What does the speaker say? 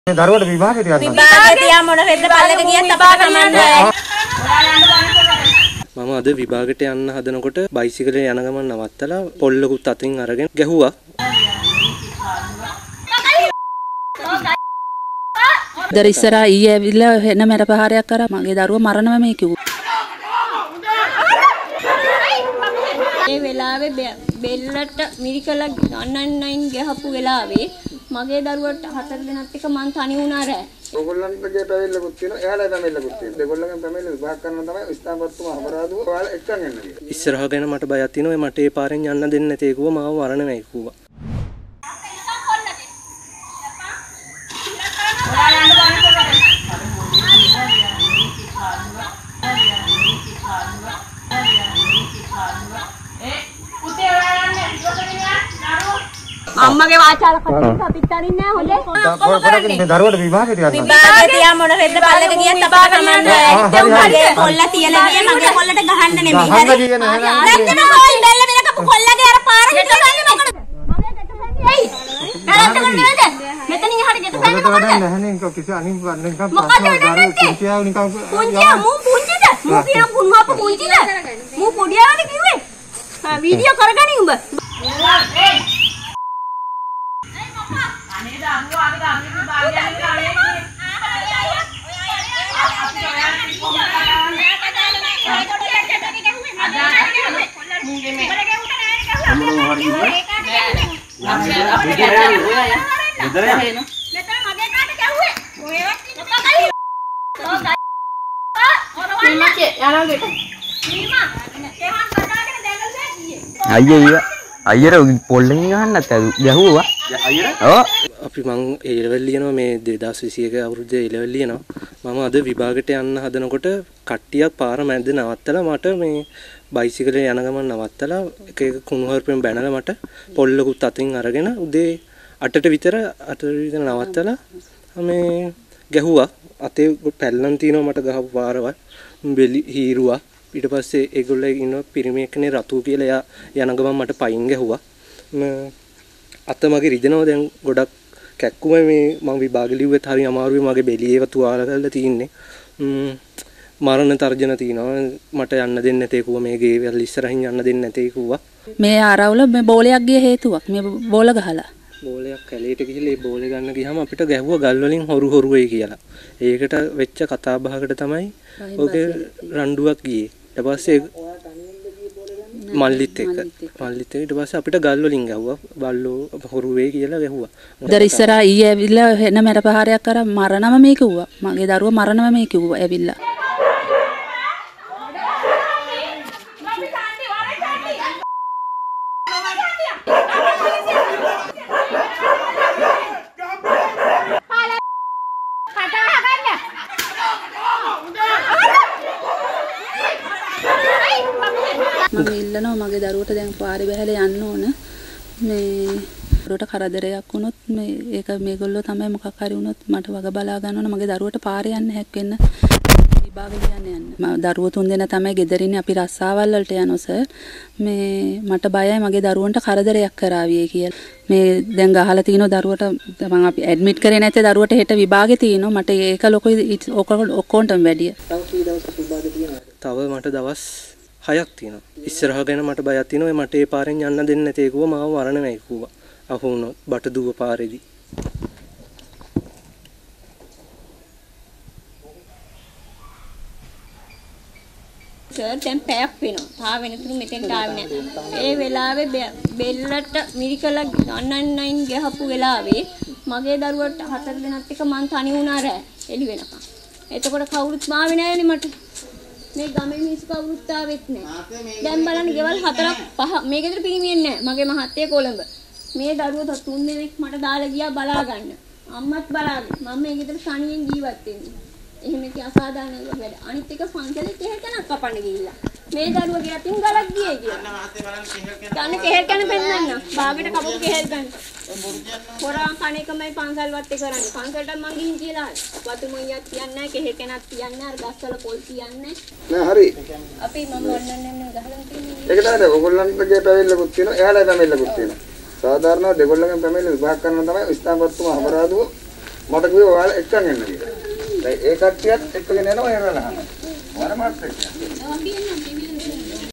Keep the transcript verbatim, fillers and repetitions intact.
මේ දරුවට විභාගෙට යන්න. විභාගෙට යා මොන රෙද්ද පල්ලෙට ගියත් අපිට කමන්නේ. මම අද විභාගෙට යන්න හදනකොට බයිසිකලේ යන ගමන් නවත්තලා පොල්ලකුත් අතින් අරගෙන ගැහුවා. දර ඉස්සරහා ඊයේ ඇවිල්ලා එන මැරපහාරයක් කරා මගේ දරුවා මරණම මේ කිව්වා. ඒ වෙලාවේ බෙල්ලට මිරිකලා අනන්නයින් ගහපු වෙලාවේ මගේ දරුවට හතර දිනක් එක මං තනි වුණා රෑ. ඔයගොල්ලන්ගේ පැමිණිල්ලකුත් තියෙනවා. එයාලා පැමිණිල්ලකුත් තියෙනවා. දෙගොල්ලන්ගේ පැමිණිල්ල විභාග කරනවා තමයි ස්ථාපිතතුමා අපරාධව ඔයාලා එක්කන් එන්නේ. ඉස්සරහ ගැන මට බයක් තියෙනවා. මට ඒ පාරෙන් යන්න දෙන්නේ නැතේ කිව්වා මාව මරණමයි කිව්වා. අම්මගේ වාචාල කතා අපිට අරින්නේ නැහැ හොඳේ. මේ දරුවට විභාගෙට යන්න. විභාගෙට යා මොන රෙද්ද පල්ලෙට ගියත් අපිට කමන්නේ. මගේ කොල්ල තියලා ගියේ මගේ කොල්ලට ගහන්න නෙමෙයි. හරි. නැත්නම් කොයි බෙල්ල මිලකපු කොල්ලගේ අර පාර හිටගන්නේ මොකද? මගේ දෙක සැන්නේ ඇයි? නැත්නම් නේද? මෙතනින් හරි දෙක සැන්නේ මොකද? නැහනේ කිසි අනිත් වන්නේ නිකන් ප්‍රශ්න පුංචියා නිකන් පුංචියා මූ පුංචිද? මූ කියන පුන්හප පුංචිද? මූ පොඩියාට කිව්වේ. වීඩියෝ කරගනි උඹ. අයියා අයියර පොල්ලෙන් ගහන්නත් ගැහුවා අයියර ඔව් අපි මං ඒ ලෙවල් ලියනවා මේ දෙදාස් විසි එක අවුරුද්දේ ඒ ලෙවල් ලියනවා මම අද විභාගෙට යන්න හදනකොට කට්ටියක් පාර මැද්ද නවත්තලා මට මේ බයිසිකලේ යන ගමන් නවත්තලා එක එක කුණුහරුපෙන් බැනලා මට පොල්ලකුත් අතින් අරගෙන උදේ අටට විතර අටට විතර නවත්තලා මේ ගැහුවා අතේ පැල්ලම් තියනවා මට ගහපු පාරවල් බෙලි හීරුවා ඊට පස්සේ ඒගොල්ලෝ ඉන්න පිරිමි එක්කනේ රතු කියලා එයා යන ගමන් මට පයින් ගැහුවා අත මගේ රිදෙනවා දැන් ගොඩක් කැක්කුම මේ මම විභාගෙ ලිව්වෙත් හරි අමාරුයි මගේ බෙලියේව තුවාල කරලා තින්නේ මරණ තර්ජන තියනවා මට යන්න දෙන්නේ නැතේ කිව්වා මේ ගේ ඉස්සරහින් යන්න දෙන්නේ නැතේ කිව්වා මේ ආරවුල මේ බෝලයක් ගිය හේතුවක් මේ බෝල ගහලා බෝලයක් කැලේට ගිහලා ඒ බෝලේ ගන්න ගියාම අපිට ගැහුවා ගල් වලින් හොරු හොරු වෙයි කියලා. ඒකට වෙච්ච කතා බහකට තමයි ඔගේ රණ්ඩුවක් ගියේ. ඊට පස්සේ මල්ලිත් එක්ක මල්ලිත් එක්ක ඊට පස්සේ අපිට ගල් වලින් ගැහුවා. බල්ලෝ හොරු වෙයි කියලා ගැහුවා. දර ඉස්සරහා ඊයේ ඇවිල්ලා එන මැරපහාරයක් කරා මරණම මේ කිව්වා. මගේ දරුවා මරණම මේ කිව්වා ඇවිල්ලා. මම ඉල්ලනවා මගේ දරුවට දැන් පාරේ බහැලා යන්න ඕන මේ දරුවට කරදරයක් වුණොත් මේ ඒක මේගොල්ලෝ තමයි මොකක් හරි වුණොත් මට වග බලා ගන්න ඕන මගේ දරුවට පාරේ යන්න හැක් වෙන්න විභාගෙ ලියන්න යන්න මම දරුවෝ තුන් දෙනා තමයි ගෙදර ඉන්නේ අපි රස්සාවල් වලට යනවා සර් මේ මට බයයි මගේ දරුවන්ට කරදරයක් කරාවියේ කියලා මේ දැන් ගහලා තිනෝ දරුවට මම අපි ඇඩ්මිට් කරේ නැත්තේ දරුවට හෙට විභාගෙ තිනෝ මට ඒක ලොකුයි ඔක්කොන්ටම වැඩිය තව මට දවස් හයක් තියෙනවා. ඉස්සරහ ගැන මට බයක් තියෙනවා. මට ඒ පාරෙන් යන්න දෙන්නේ නැතේ කිව්වා මාව මරණමයි කිව්වා. අහු වුණොත් බටදුව පාරේදී. සර් දැන් පැයක් වෙනවා. තා වෙනතුරු මෙතෙන්ට ආවේ නැහැ. ඒ වෙලාවේ බෙල්ලට මිරිකලා අනන්නයින් ගහපු වෙලාවේ මගේ දරුවට හතර දිනක් එක මං තනි වුණා රෑ එළි වෙනකන්. එතකොට කවුරුත් මාවේ නැහැනේ මට. මේ ගමේ මිනිස්සු කවුරුත් ආවෙත් නැහැ. දැන් බලන්න ගෙවල් හතරක් පහ මේ ගෙදර පිරිමියෙන්නේ නැහැ. මගේ මහත්තයා කොළඹ. මේ දරුවෝ තුන් දෙනෙක් මට දාලා ගියා බලා ගන්න. අම්මත් බලාගෙන. මම මේ ගෙදර තනියෙන් ජීවත් වෙන්නේ. එහෙම කි අසාධාරණ වැඩ. අනිත් එක පන්සලේ කෙහෙල් කනක් කපන්න ගිහිල්ලා. මේ දරුවගේ අතින් ගලක් ගියේ කියලා. ගන්න කෙහෙල් කන පෙන්නන්න. බාගෙට කපපු කෙහෙල් ගන්න. හොරා කණ එකමයි පන්සල් වත්තේ කරන්නේ. පන්සලට මං ගිහින් කියලා. වතු මොයියක් තියන්නේ නැහැ, කෙහෙල් කනක් තියන්නේ නැහැ, අර ගස්වල පොල් තියන්නේ නෑ. හරි. අපි මම ඔන්නන්නේ නේ ගහලා තියෙන්නේ. ඒක තමයි ඔයගොල්ලන්ගේ පැමිණිල්ලකුත් තියෙනවා. එයාලා පැමිණිල්ලකුත් තියෙනවා. සාධාරණව දෙගොල්ලන්ගේ පැමිණිල්ල විභාග කරනවා තමයි ස්ථාපිතතුමා අපරාධව මට කිව්වා ඔයාලා එක්කන් එන්න කියලා. දැන් ඒ කට්ටියත් එක්කගෙන යනවා එහෙම නහන. වර මාත් එක්ක.